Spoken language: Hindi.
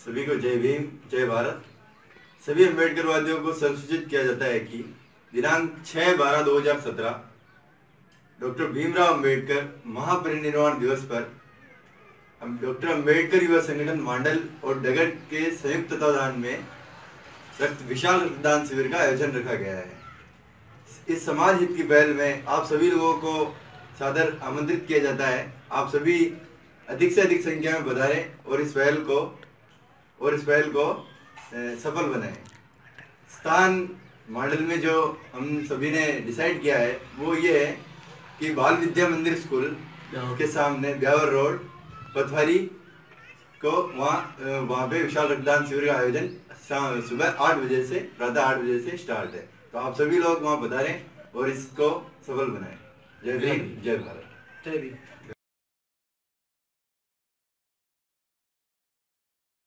सभी को जय भीम, जय भारत। सभी अम्बेडकरवादियों को संसूचित किया जाता है कि दिनांक 6/12/2017 डॉक्टर भीमराव अम्बेडकर महापरिनिर्वाण दिवस पर डॉक्टर अम्बेडकर युवा संगठन मांडल और डगट के संयुक्त तत्वाधान में विशाल रक्तदान शिविर का आयोजन रखा गया है। इस समाज हित की पहल में आप सभी लोगों को सादर आमंत्रित किया जाता है। आप सभी अधिक से अधिक संख्या में पधारें और इस पहल को सफल बनाएं। स्थान मॉडल में जो हम सभी ने डिसाइड किया है वो ये है कि बाल विद्या मंदिर स्कूल के सामने ब्यावर रोड पथवारी को वहाँ पे विशाल रक्तदान शिविर का आयोजन सुबह 8 बजे से प्रातः 8 बजे से स्टार्ट है। तो आप सभी लोग वहाँ पधारें और इसको सफल बनाएं। जय भीम, जय भारत। जय भीम।